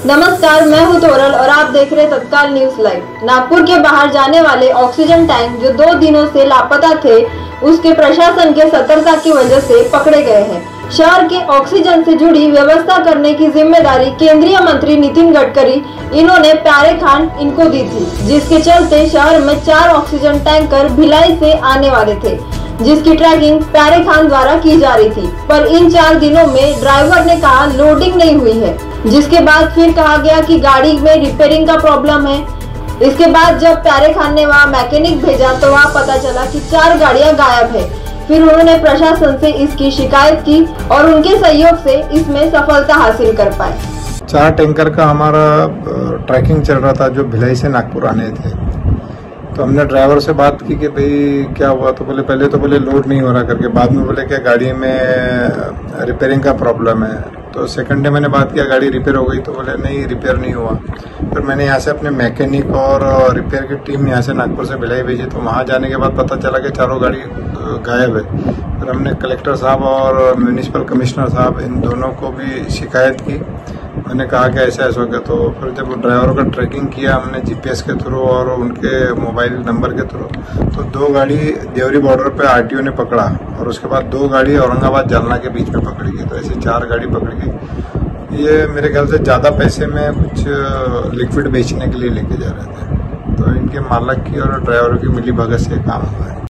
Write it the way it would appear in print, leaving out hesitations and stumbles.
नमस्कार, मैं हूं तोरल और आप देख रहे तत्काल न्यूज लाइव। नागपुर के बाहर जाने वाले ऑक्सीजन टैंक जो 2 दिनों से लापता थे, उसके प्रशासन के सतर्कता की वजह से पकड़े गए हैं। शहर के ऑक्सीजन से जुड़ी व्यवस्था करने की जिम्मेदारी केंद्रीय मंत्री नितिन गडकरी इन्होंने प्यारे खान इनको दी थी, जिसके चलते शहर में 4 ऑक्सीजन टैंकर भिलाई से आने वाले थे, जिसकी ट्रैकिंग प्यारे खान द्वारा की जा रही थी। पर इन 4 दिनों में ड्राइवर ने कहा लोडिंग नहीं हुई है, जिसके बाद फिर कहा गया कि गाड़ी में रिपेयरिंग का प्रॉब्लम है। इसके बाद जब प्यारे खान ने वहाँ मैकेनिक भेजा तो वहाँ पता चला कि 4 गाड़ियाँ गायब है। फिर उन्होंने प्रशासन से इसकी शिकायत की और उनके सहयोग से इसमें सफलता हासिल कर पाए। 4 टैंकर का हमारा ट्रैकिंग चल रहा था जो भिलाई से नागपुर आने थे। तो हमने ड्राइवर से बात की कि भाई क्या हुआ, तो बोले पहले तो बोले लोड नहीं हो रहा करके, बाद में बोले कि गाड़ी में रिपेयरिंग का प्रॉब्लम है। तो सेकंड डे मैंने बात किया गाड़ी रिपेयर हो गई, तो बोले नहीं रिपेयर नहीं हुआ। फिर मैंने यहाँ से अपने मैकेनिक और रिपेयर की टीम यहाँ से नागपुर से भिलाई भेजी, तो वहाँ जाने के बाद पता चला कि 4 गाड़ी गायब है। फिर हमने कलेक्टर साहब और म्यूनिसिपल कमिश्नर साहब इन दोनों को भी शिकायत की। मैंने कहा कि ऐसा हो गया। तो फिर जब ड्राइवर का ट्रैकिंग किया हमने जीपीएस के थ्रू और उनके मोबाइल नंबर के थ्रू, तो 2 गाड़ी देवरी बॉर्डर पे आरटीओ ने पकड़ा और उसके बाद 2 गाड़ी औरंगाबाद जालना के बीच में पकड़ी गई। तो ऐसे 4 गाड़ी पकड़ी गई। ये मेरे ख्याल से ज़्यादा पैसे में कुछ लिक्विड बेचने के लिए लेके जा रहे थे। तो इनके मालक की और ड्राइवर की मिली भगत से काम हुआ है।